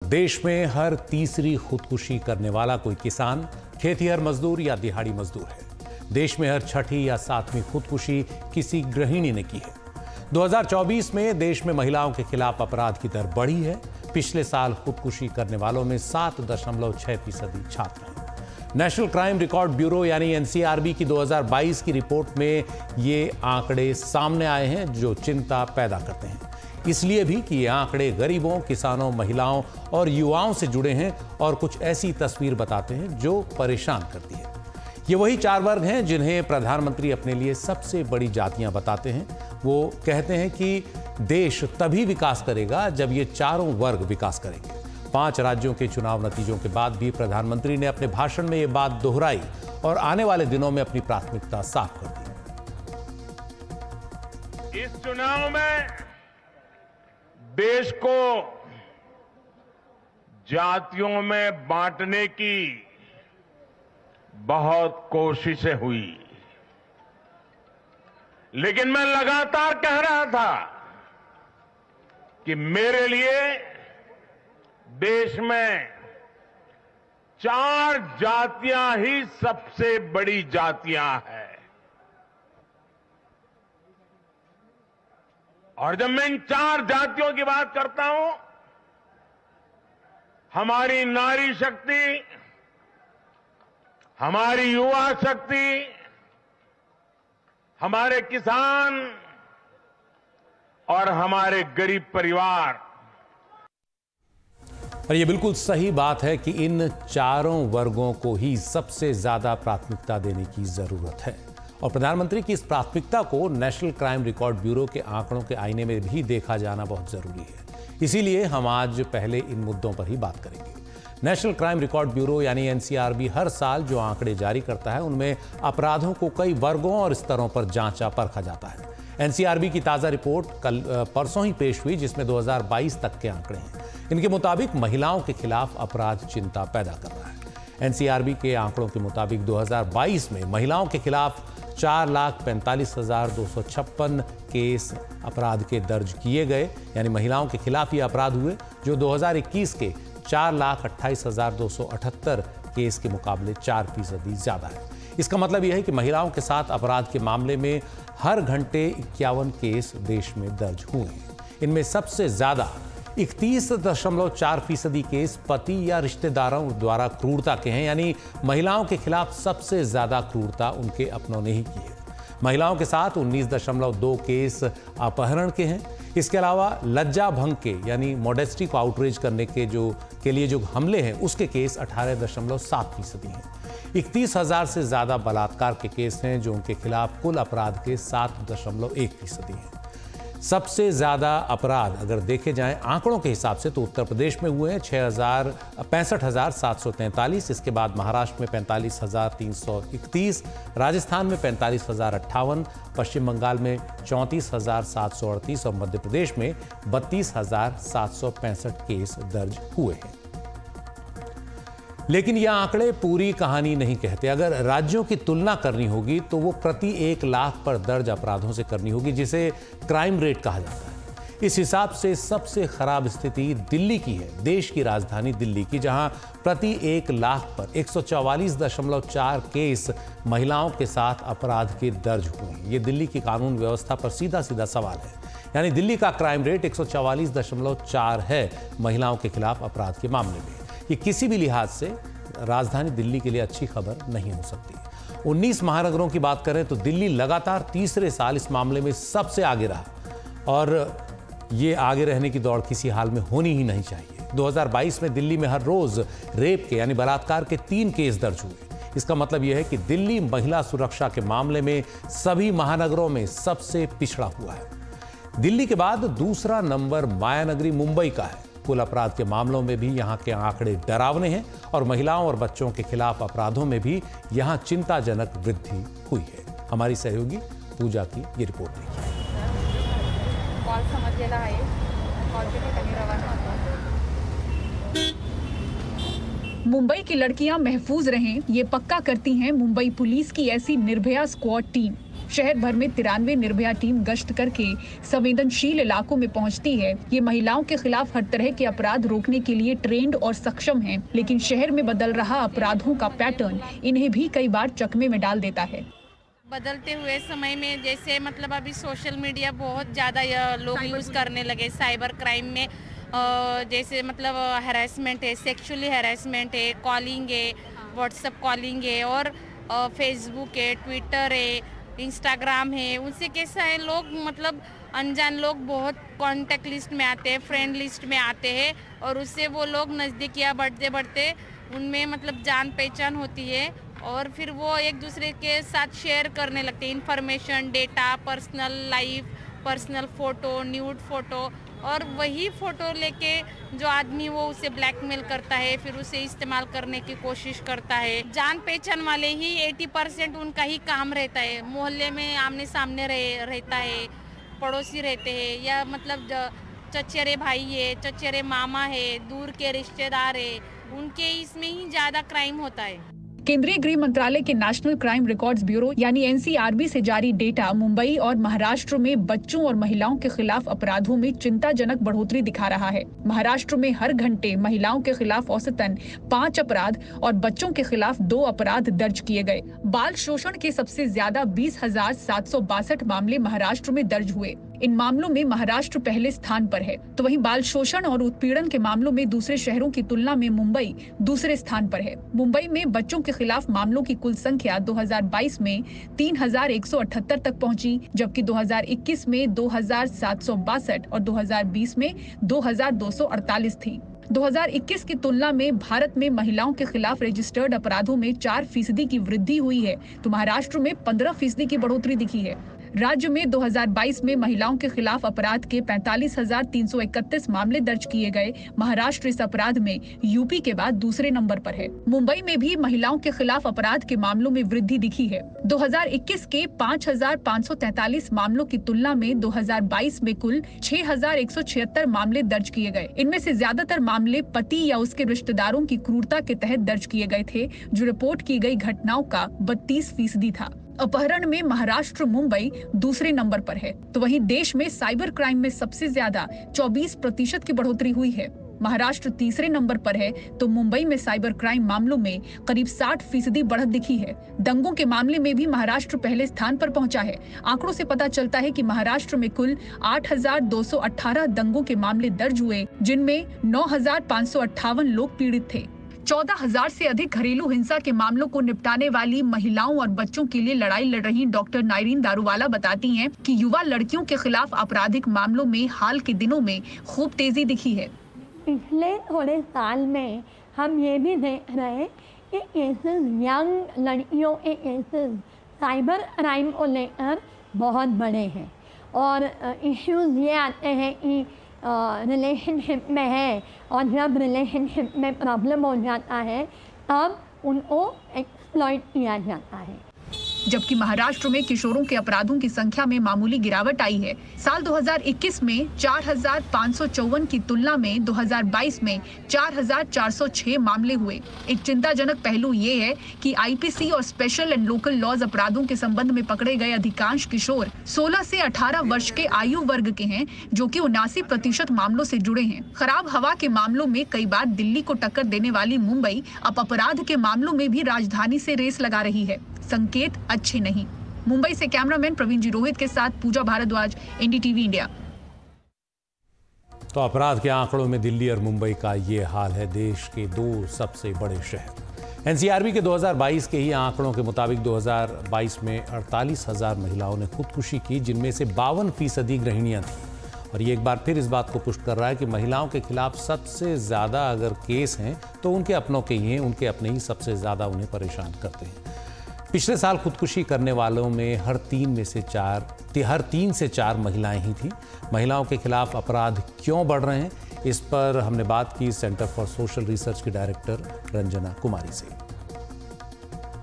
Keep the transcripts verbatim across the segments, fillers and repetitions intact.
देश में हर तीसरी खुदकुशी करने वाला कोई किसान, खेतिहर मजदूर या दिहाड़ी मजदूर है। देश में हर छठी या सातवीं खुदकुशी किसी गृहिणी ने की है। दो हज़ार चौबीस में देश में महिलाओं के खिलाफ अपराध की दर बढ़ी है। पिछले साल खुदकुशी करने वालों में सात दशमलव छह फीसदी छात्र हैं। नेशनल क्राइम रिकॉर्ड ब्यूरो यानी एन सी आर बी की दो हज़ार बाईस की रिपोर्ट में ये आंकड़े सामने आए हैं, जो चिंता पैदा करते हैं। इसलिए भी कि ये आंकड़े गरीबों, किसानों, महिलाओं और युवाओं से जुड़े हैं और कुछ ऐसी तस्वीर बताते हैं जो परेशान करती है। ये वही चार वर्ग हैं जिन्हें प्रधानमंत्री अपने लिए सबसे बड़ी जातियां बताते हैं। वो कहते हैं कि देश तभी विकास करेगा जब ये चारों वर्ग विकास करेंगे। पांच राज्यों के चुनाव नतीजों के बाद भी प्रधानमंत्री ने अपने भाषण में ये बात दोहराई और आने वाले दिनों में अपनी प्राथमिकता साफ कर दी। इस चुनाव में देश को जातियों में बांटने की बहुत कोशिशें हुई, लेकिन मैं लगातार कह रहा था कि मेरे लिए देश में चार जातियां ही सबसे बड़ी जातियां हैं। और जब मैं इन चार जातियों की बात करता हूं, हमारी नारी शक्ति, हमारी युवा शक्ति, हमारे किसान और हमारे गरीब परिवार। और ये बिल्कुल सही बात है कि इन चारों वर्गों को ही सबसे ज्यादा प्राथमिकता देने की जरूरत है। और प्रधानमंत्री की इस प्राथमिकता को नेशनल क्राइम रिकॉर्ड ब्यूरो के आंकड़ों के आईने में भी देखा जाना बहुत जरूरी है। इसीलिए हम आज पहले इन मुद्दों पर ही बात करेंगे। नेशनल क्राइम रिकॉर्ड ब्यूरो यानी एन सी आर बी हर साल जो आंकड़े जारी करता है, उनमें अपराधों को कई वर्गों और स्तरों पर जांचा परखा जाता है। एन सी आर बी की ताजा रिपोर्ट कल परसों ही पेश हुई, जिसमें दो हज़ार बाईस तक के आंकड़े हैं। इनके मुताबिक महिलाओं के खिलाफ अपराध चिंता पैदा कर रहा है। एन सी आर बी के आंकड़ों के मुताबिक दो हज़ार बाईस में महिलाओं के खिलाफ चार लाख पैंतालीस हजार दो सौ छप्पन केस अपराध के दर्ज किए गए, यानी महिलाओं के खिलाफ ये अपराध हुए, जो दो हज़ार इक्कीस के चार लाख अट्ठाईस हजार दो सौ अठहत्तर केस के मुकाबले चार फीसदी ज्यादा है। इसका मतलब यह है कि महिलाओं के साथ अपराध के मामले में हर घंटे इक्यावन केस देश में दर्ज हुए हैं। इनमें सबसे ज्यादा इकतीस दशमलव चार फीसदी केस पति या रिश्तेदारों द्वारा क्रूरता के हैं, यानी महिलाओं के खिलाफ सबसे ज्यादा क्रूरता उनके अपनों ने ही की है। महिलाओं के साथ उन्नीस दशमलव दो केस अपहरण के हैं। इसके अलावा लज्जा भंग के यानी मॉडेस्टी को आउटरीच करने के जो के लिए जो हमले हैं, उसके केस अठारह दशमलव सात फीसदी हैं। इकतीस हजार से ज्यादा बलात्कार के केस हैं, जो उनके खिलाफ कुल अपराध के सात दशमलव एक फीसदी हैं। सबसे ज्यादा अपराध अगर देखे जाएं आंकड़ों के हिसाब से तो उत्तर प्रदेश में हुए हैं छह हजार पैंसठ हजार सात सौ तैंतालीस। इसके बाद महाराष्ट्र में पैंतालीस हजार तीन सौ इकतीस, राजस्थान में पैंतालीस हजार अट्ठावन, पश्चिम बंगाल में चौंतीस हजार सात सौ अड़तीस और मध्य प्रदेश में बत्तीस हजार सात सौ पैंसठ केस दर्ज हुए हैं। लेकिन यह आंकड़े पूरी कहानी नहीं कहते। अगर राज्यों की तुलना करनी होगी तो वो प्रति एक लाख पर दर्ज अपराधों से करनी होगी, जिसे क्राइम रेट कहा जाता है। इस हिसाब से सबसे खराब स्थिति दिल्ली की है, देश की राजधानी दिल्ली की, जहां प्रति एक लाख पर एक सौ चौवालीस दशमलव चार केस महिलाओं के साथ अपराध के दर्ज हुए हैं। ये दिल्ली की कानून व्यवस्था पर सीधा सीधा सवाल है। यानी दिल्ली का क्राइम रेट एक सौ चौवालीस दशमलव चार है महिलाओं के खिलाफ अपराध के मामले में। ये किसी भी लिहाज से राजधानी दिल्ली के लिए अच्छी खबर नहीं हो सकती। उन्नीस महानगरों की बात करें तो दिल्ली लगातार तीसरे साल इस मामले में सबसे आगे रहा, और ये आगे रहने की दौड़ किसी हाल में होनी ही नहीं चाहिए। दो हज़ार बाईस में दिल्ली में हर रोज रेप के यानी बलात्कार के तीन केस दर्ज हुए। इसका मतलब यह है कि दिल्ली महिला सुरक्षा के मामले में सभी महानगरों में सबसे पिछड़ा हुआ है। दिल्ली के बाद दूसरा नंबर मायानगरी मुंबई का है। कुल अपराध के मामलों में भी यहाँ के आंकड़े डरावने हैं और महिलाओं और बच्चों के खिलाफ अपराधों में भी यहाँ चिंताजनक वृद्धि हुई है। हमारी सहयोगी पूजा की ये रिपोर्ट देखिए। मुंबई की लड़कियां महफूज रहें, ये पक्का करती हैं मुंबई पुलिस की ऐसी निर्भया स्क्वाड टीम। शहर भर में तिरानवे निर्भया टीम गश्त करके संवेदनशील इलाकों में पहुंचती है। ये महिलाओं के खिलाफ हर तरह के अपराध रोकने के लिए ट्रेंड और सक्षम हैं, लेकिन शहर में बदल रहा अपराधों का पैटर्न इन्हें भी कई बार चकमे में डाल देता है। बदलते हुए समय में जैसे मतलब अभी सोशल मीडिया बहुत ज़्यादा लोग यूज़ करने लगे। साइबर क्राइम में जैसे मतलब हैरेसमेंट है, सेक्सुअली हैरेसमेंट है, कॉलिंग है, व्हाट्सएप कॉलिंग है और फेसबुक है, ट्विटर है, इंस्टाग्राम है। उनसे कैसा है, लोग मतलब अनजान लोग बहुत कांटेक्ट लिस्ट में आते हैं, फ्रेंड लिस्ट में आते हैं और उससे वो लोग नज़दीकियाँ बढ़ते बढ़ते उनमें मतलब जान पहचान होती है और फिर वो एक दूसरे के साथ शेयर करने लगते हैं information, data, personal life, personal photo, nude photo और वही फ़ोटो लेके जो आदमी वो उसे ब्लैकमेल करता है, फिर उसे इस्तेमाल करने की कोशिश करता है। जान पहचान वाले ही अस्सी परसेंट उनका ही काम रहता है। मोहल्ले में आमने सामने रह रहता है, पड़ोसी रहते हैं या मतलब चचेरे भाई है, चचेरे मामा है, दूर के रिश्तेदार है, उनके इसमें ही ज़्यादा क्राइम होता है। केंद्रीय गृह मंत्रालय के नेशनल क्राइम रिकॉर्ड्स ब्यूरो यानी एन सी आर बी से जारी डेटा मुंबई और महाराष्ट्र में बच्चों और महिलाओं के खिलाफ अपराधों में चिंताजनक बढ़ोतरी दिखा रहा है। महाराष्ट्र में हर घंटे महिलाओं के खिलाफ औसतन पाँच अपराध और बच्चों के खिलाफ दो अपराध दर्ज किए गए। बाल शोषण के सबसे ज्यादा बीस हजार सात सौ बासठ मामले महाराष्ट्र में दर्ज हुए। इन मामलों में महाराष्ट्र पहले स्थान पर है, तो वहीं बाल शोषण और उत्पीड़न के मामलों में दूसरे शहरों की तुलना में मुंबई दूसरे स्थान पर है। मुंबई में बच्चों के खिलाफ मामलों की कुल संख्या दो हज़ार बाईस में तीन हजार एक सौ अठहत्तर तक पहुंची, जबकि दो हज़ार इक्कीस में दो हजार सात सौ बासठ और दो हज़ार बीस में दो हजार दो सौ अड़तालीस थी। दो हज़ार इक्कीस की तुलना में भारत में महिलाओं के खिलाफ रजिस्टर्ड अपराधों में चार फीसदी की वृद्धि हुई है, तो महाराष्ट्र में पंद्रह फीसदी की बढ़ोतरी दिखी है। राज्य में दो हज़ार बाईस में महिलाओं के खिलाफ अपराध के पैंतालीस हजार तीन सौ इकतीस मामले दर्ज किए गए। महाराष्ट्र इस अपराध में यूपी के बाद दूसरे नंबर पर है। मुंबई में भी महिलाओं के खिलाफ अपराध के मामलों में वृद्धि दिखी है। दो हज़ार इक्कीस के पाँच हजार पाँच सौ तैंतालीस मामलों की तुलना में दो हज़ार बाईस में कुल छह हजार एक सौ छिहत्तर मामले दर्ज किए गए। इनमें से ज्यादातर मामले पति या उसके रिश्तेदारों की क्रूरता के तहत दर्ज किए गए थे, जो रिपोर्ट की गई घटनाओं का बत्तीस फीसदी था। अपहरण में महाराष्ट्र मुंबई दूसरे नंबर पर है, तो वहीं देश में साइबर क्राइम में सबसे ज्यादा चौबीस प्रतिशत की बढ़ोतरी हुई है। महाराष्ट्र तीसरे नंबर पर है, तो मुंबई में साइबर क्राइम मामलों में करीब साठ फीसदी बढ़त दिखी है। दंगों के मामले में भी महाराष्ट्र पहले स्थान पर पहुंचा है। आंकड़ों से पता चलता है कि महाराष्ट्र में कुल आठ हजार दो सौ अठारह दंगों के मामले दर्ज हुए, जिनमें नौ हजार पाँच सौ अट्ठावन लोग पीड़ित थे। चौदह हजार से अधिक घरेलू हिंसा के मामलों को निपटाने वाली महिलाओं और बच्चों के लिए लड़ाई लड़ रही डॉक्टर नाइरीन दारूवाला बताती हैं कि युवा लड़कियों के खिलाफ आपराधिक मामलों में हाल के दिनों में खूब तेजी दिखी है। पिछले थोड़े साल में हम ये भी देख रहे हैं कि केसेस यंग लड़कियों के केसेस साइबर क्राइम को लेकर बहुत बड़े हैं और इश्यूज ये आते हैं कि रिलेशनशिप में है और जब रिलेशनशिप में प्रॉब्लम हो जाता है तब उनको एक्सप्लॉइट किया जाता है। जबकि महाराष्ट्र में किशोरों के अपराधों की संख्या में मामूली गिरावट आई है। साल दो हज़ार इक्कीस में चार हजार पाँच सौ चौवन की तुलना में दो हज़ार बाईस में चार हजार चार सौ छह मामले हुए। एक चिंताजनक पहलू ये है कि आई पी सी और स्पेशल एंड लोकल लॉज अपराधों के संबंध में पकड़े गए अधिकांश किशोर सोलह से अठारह वर्ष के आयु वर्ग के हैं, जो कि उनासी प्रतिशत मामलों से जुड़े हैं। खराब हवा के मामलों में कई बार दिल्ली को टक्कर देने वाली मुंबई अब अपराध के मामलों में भी राजधानी से रेस लगा रही है। संकेत अच्छे नहीं। मुंबई से कैमरामैन प्रवीण जी रोहित के साथ Puja Bharadwaj, N D T V India. तो अपराध के आंकड़ों में दिल्ली और मुंबई का ये हाल है, देश के दो सबसे बड़े शहर। एन सी आर बी के दो हज़ार बाईस के ही आंकड़ों के मुताबिक दो हज़ार बाईस में अड़तालीस हजार महिलाओं ने खुदकुशी की, जिनमें से बावन फीसदी गृहिणियां थीं। और ये एक बार फिर इस बात को पुष्ट कर रहा है कि महिलाओं के खिलाफ सबसे ज्यादा अगर केस हैं तो उनके अपनों के ही हैं, उनके अपने ही सबसे ज्यादा उन्हें परेशान करते हैं। पिछले साल खुदकुशी करने वालों में हर तीन में से चार हर तीन से चार महिलाएं ही थीं। महिलाओं के खिलाफ अपराध क्यों बढ़ रहे हैं, इस पर हमने बात की सेंटर फॉर सोशल रिसर्च की डायरेक्टर रंजना कुमारी से।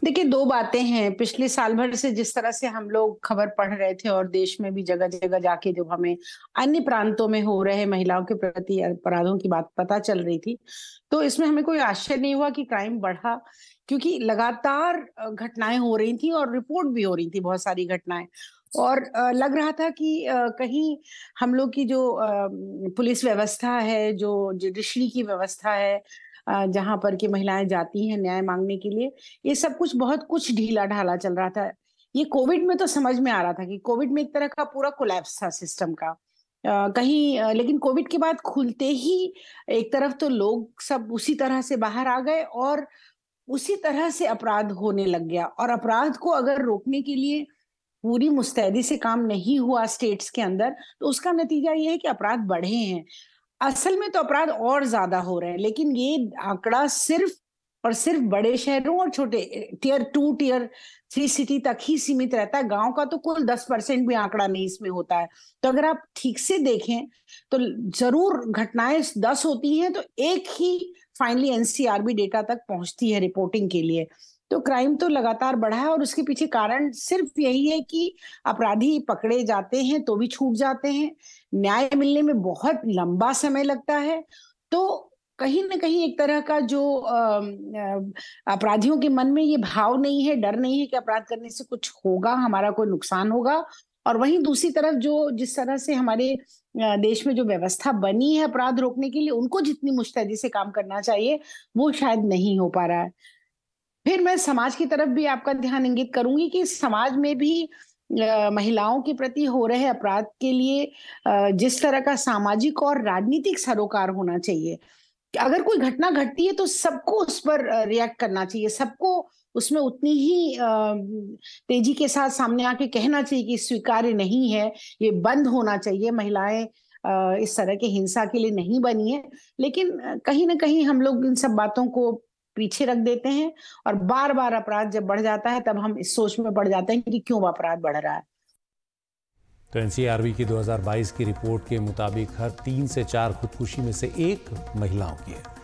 देखिए, दो बातें हैं। पिछले साल भर से जिस तरह से हम लोग खबर पढ़ रहे थे और देश में भी जगह-जगह जाके जब हमें अन्य प्रांतों में हो रहे महिलाओं के प्रति अपराधों की बात पता चल रही थी, तो इसमें हमें कोई आश्चर्य नहीं हुआ कि क्राइम बढ़ा, क्योंकि लगातार अ, घटनाएँ हो रही थी और रिपोर्ट भी हो रही थी बहुत सारी घटनाएँ। और अ, लग रहा था कि अ, कहीं हम लोग की जो अ, पुलिस व्यवस्था है, जो जुडिशरी की व्यवस्था है, अ, जहाँ पर कि महिलाएँ जाती हैं न्याय माँगने के लिए, ये सब कुछ बहुत कुछ ढीला-ढाला चल रहा था। ये कोविड में तो समझ में आ रहा था कि कोविड में एक तरह का पूरा कोलैप्स था सिस्टम का। अ, कहीं अ, लेकिन कोविड के बाद खुलते ही एक तरफ तो लोग सब उसी तरह से बाहर आ गए और उसी तरह से अपराध होने लग गया, और अपराध को अगर रोकने के लिए पूरी मुस्तैदी से काम नहीं हुआ स्टेट्स के अंदर, तो उसका नतीजा ये है कि अपराध बढ़े हैं। असल में तो अपराध और ज़्यादा हो रहे हैं, लेकिन ये आंकड़ा सिर्फ़ और सिर्फ़ बड़े शहरों और छोटे tier two, tier three city तक ही सीमित रहता है। गाँव का तो कुल दस परसेंट भी आंकड़ा नहीं इसमें होता है। तो अगर आप ठीक से देखें, तो ज़रूर घटनाएँ दस होती हैं, तो एक ही फाइनली एनसीआरबी डेटा तक पहुँचती है रिपोर्टिंग के लिए। तो क्राइम तो लगातार बढ़ा है और उसके पीछे कारण सिर्फ़ यही है कि अपराधी पकड़े जाते हैं, तो भी छूट जाते हैं। न्याय मिलने में बहुत लंबा समय लगता है। तो कहीं न कहीं एक तरह का जो अम, अ, अपराधियों के मन में ये भाव नहीं है, डर नहीं है कि अपराध करने से कुछ होगा, हमारा कोई नुकसान होगा। और वहीं दूसरी तरफ जो जिस तरह से हमारे अ, देश में जो व्यवस्था बनी है अपराध रोकने के लिए, उनको जितनी मुस्तैदी से काम करना चाहिए, वो शायद नहीं हो पा रहा है। फिर मैं समाज की तरफ भी आपका ध्यान इंगित करूँगी कि समाज में भी अ, महिलाओं के प्रति हो रहे अपराध के लिए अ, जिस तरह का सामाजिक और राजनीतिक सरोकार होना चाहिए। अगर कोई घटना घटती है तो सबको उस पर अ, रिएक्ट करना चाहिए, सबको उसमें उतनी ही अ, तेज़ी के साथ सामने आके कहना चाहिए कि स्वीकार्य नहीं है, ये बंद होना चाहिए, महिलाएँ अ, इस तरह की हिंसा के लिए नहीं बनी हैं। लेकिन अ, कहीं न कहीं हम लोग इन सब बातों को पीछे रख देते हैं और बार-बार अपराध जब बढ़ जाता है, तब हम इस सोच में पड़ जाते हैं कि क्यों अपराध बढ़ रहा है। तो एनसीआरबी की दो हज़ार बाईस की रिपोर्ट के मुताबिक हर तीन से चार खुदकुशी में से एक महिलाओं की है।